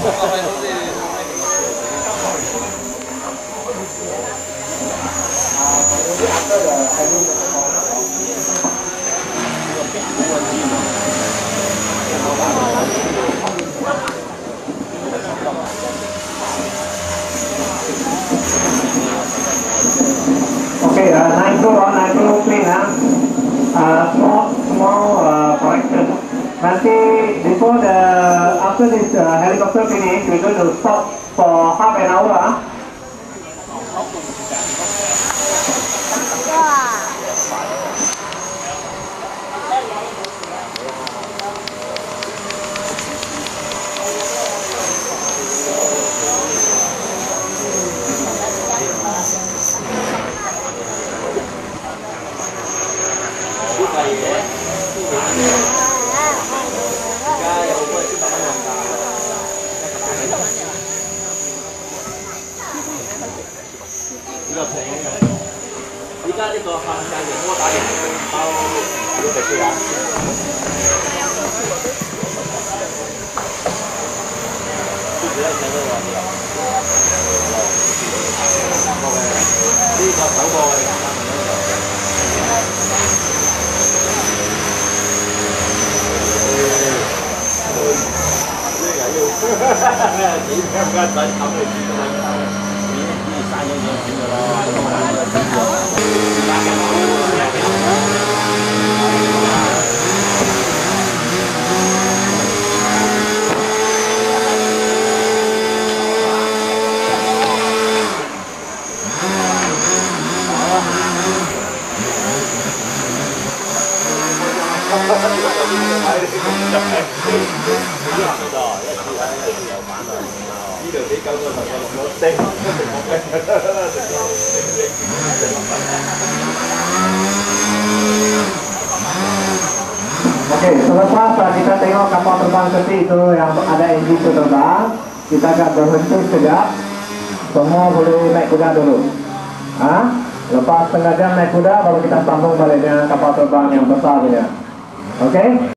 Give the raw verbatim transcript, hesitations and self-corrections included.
Okay, uh, nine two on nine two clean, huh? Uh, small, small uh, correction. Nanti before the after this uh, helicopter finish, we're going to stop for half an hour. Huh? 依家呢個限制型摩打型包如果地區啊，都幾多錢都話呢個首個嘅三萬蚊就。咩幾間間仔炒佢幾多蚊？三年前錢㗎啦。呢度幾九個頭就落咗星， Oke, selepas kita tengok kapal terbang seperti itu yang ada enjin itu terbang, kita akan berhenti sekejap. Semua boleh naik kuda dulu. Ah, lepas setengah jam naik kuda, baru kita sambung balik dengan kapal terbang yang besar punya. Oke?